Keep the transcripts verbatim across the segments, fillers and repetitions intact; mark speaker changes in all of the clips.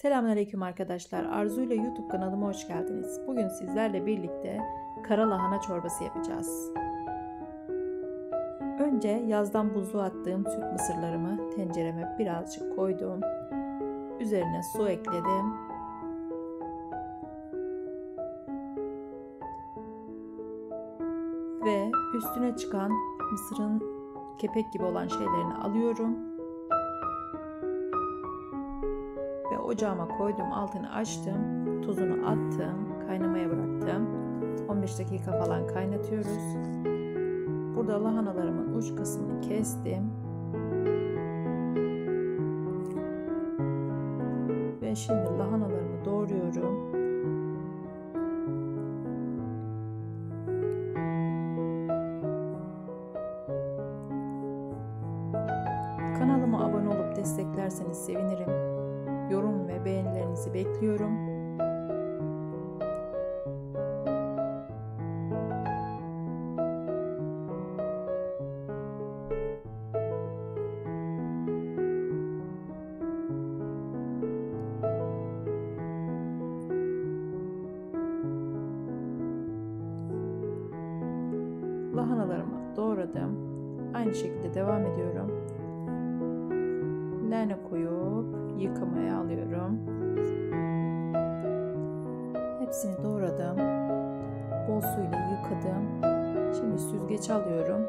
Speaker 1: Selamünaleyküm arkadaşlar. Arzu ile YouTube kanalıma hoş geldiniz. Bugün sizlerle birlikte kara lahana çorbası yapacağız. Önce yazdan buzluğa attığım süt mısırlarımı tencereme birazcık koydum. Üzerine su ekledim. Ve üstüne çıkan mısırın kepek gibi olan şeylerini alıyorum. Ve ocağıma koydum, altını açtım, tuzunu attım, kaynamaya bıraktım. on beş dakika falan kaynatıyoruz. Burada lahanalarımın uç kısmını kestim. Ve şimdi lahanalarımı doğruyorum. Kanalıma abone olup desteklerseniz sevinirim. Yorum ve beğenilerinizi bekliyorum. Lahanalarımı doğradım. Aynı şekilde devam ediyorum. Leğene koyup yıkamaya alıyorum. Hepsini doğradım. Bol suyla yıkadım. Şimdi süzgeç alıyorum.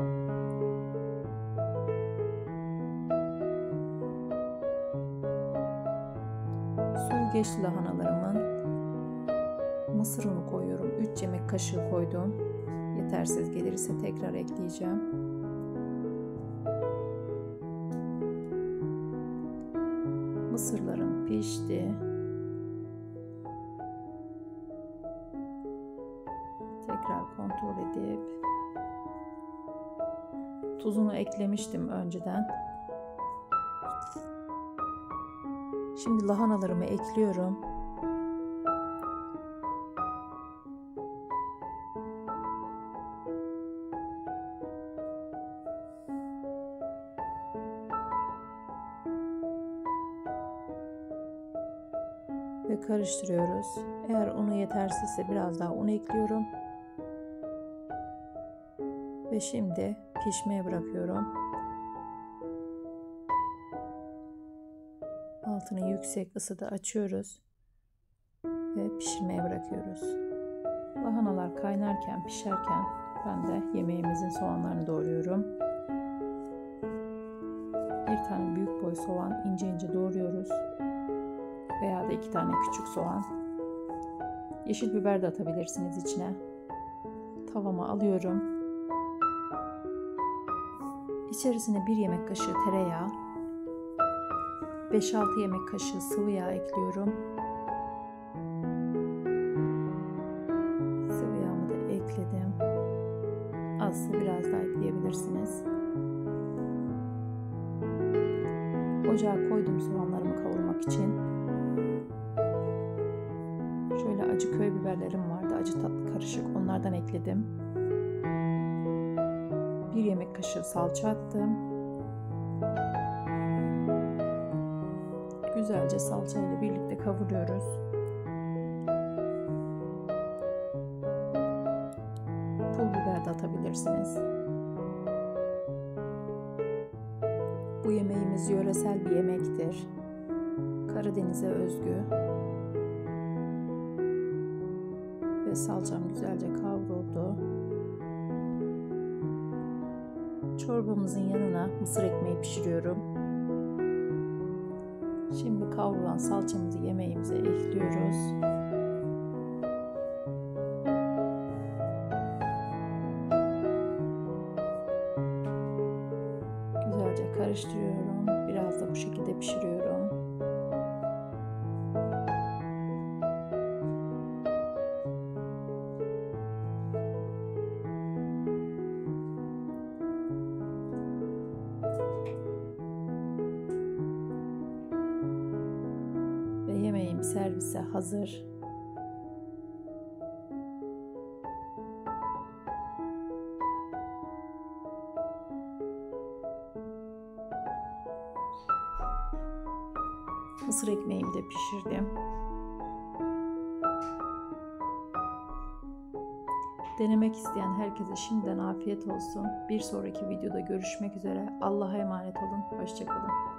Speaker 1: Suyu geçti lahanalarımın. Mısır unu koyuyorum. üç yemek kaşığı koydum. Yetersiz gelirse tekrar ekleyeceğim. Mısırlarım pişti. Tekrar kontrol edip tuzunu eklemiştim önceden. Şimdi lahanalarımı ekliyorum. Ve karıştırıyoruz. Eğer unu yetersizse biraz daha un ekliyorum. Ve şimdi pişmeye bırakıyorum. Altını yüksek ısıda açıyoruz. Ve pişirmeye bırakıyoruz. Lahanalar kaynarken, pişerken ben de yemeğimizin soğanlarını doğruyorum. Bir tane büyük boy soğan ince ince doğruyoruz. Veya da iki tane küçük soğan. Yeşil biber de atabilirsiniz içine. Tavama alıyorum. İçerisine bir yemek kaşığı tereyağı, beş altı yemek kaşığı sıvı yağ ekliyorum. Sıvı yağımı da ekledim. Azsa biraz daha ekleyebilirsiniz. Ocağa koydum soğanlarımı kavurmak için. Şöyle acı köy biberlerim vardı. Acı tatlı karışık. Onlardan ekledim. Bir yemek kaşığı salça attım. Güzelce salça ile birlikte kavuruyoruz. Pul biber de atabilirsiniz. Bu yemeğimiz yöresel bir yemektir. Karadeniz'e özgü. Ve salçam güzelce kavruldu. Çorbamızın yanına mısır ekmeği pişiriyorum. Şimdi kavrulan salçamızı yemeğimize ekliyoruz. Güzelce karıştırıyorum. Biraz da bu şekilde pişiriyorum. Yemeğim servise hazır. Mısır ekmeğimi de pişirdim. Denemek isteyen herkese şimdiden afiyet olsun. Bir sonraki videoda görüşmek üzere. Allah'a emanet olun. Hoşça kalın.